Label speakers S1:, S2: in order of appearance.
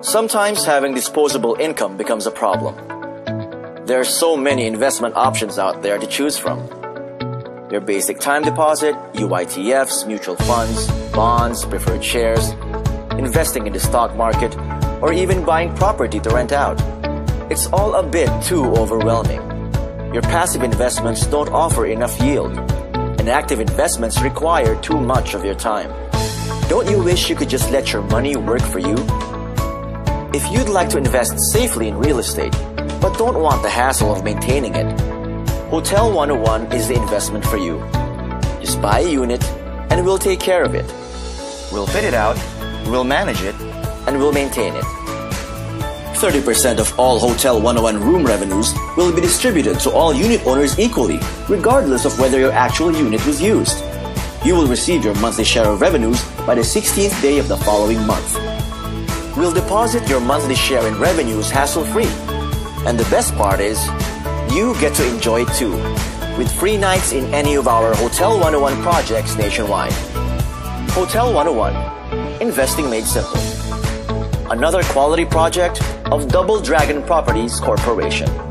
S1: Sometimes having disposable income becomes a problem. There are so many investment options out there to choose from. Your basic time deposit, UITFs, mutual funds, bonds, preferred shares, investing in the stock market, or even buying property to rent out. It's all a bit too overwhelming. Your passive investments don't offer enough yield, and active investments require too much of your time. Don't you wish you could just let your money work for you? If you'd like to invest safely in real estate, but don't want the hassle of maintaining it, Hotel 101 is the investment for you. Just buy a unit, and we'll take care of it. We'll fit it out, we'll manage it, and we'll maintain it. 30% of all Hotel 101 room revenues will be distributed to all unit owners equally, regardless of whether your actual unit was used. You will receive your monthly share of revenues by the 16th day of the following month. We'll deposit your monthly share in revenues hassle-free. And the best part is, you get to enjoy it too, with free nights in any of our Hotel 101 projects nationwide. Hotel 101, investing made simple. Another quality project of Double Dragon Properties Corporation.